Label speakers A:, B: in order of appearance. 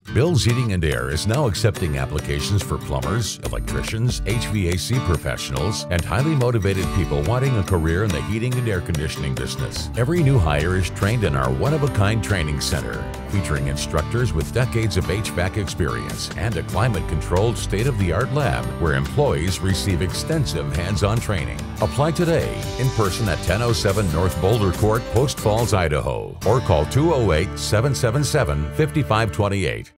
A: Bill's Heating and Air is now accepting applications for plumbers, electricians, HVAC professionals, and highly motivated people wanting a career in the heating and air conditioning business. Every new hire is trained in our one-of-a-kind training center, featuring instructors with decades of HVAC experience and a climate-controlled state-of-the-art lab where employees receive extensive hands-on training. Apply today in person at 1007 North Boulder Court, Post Falls, Idaho, or call 208-777-5528.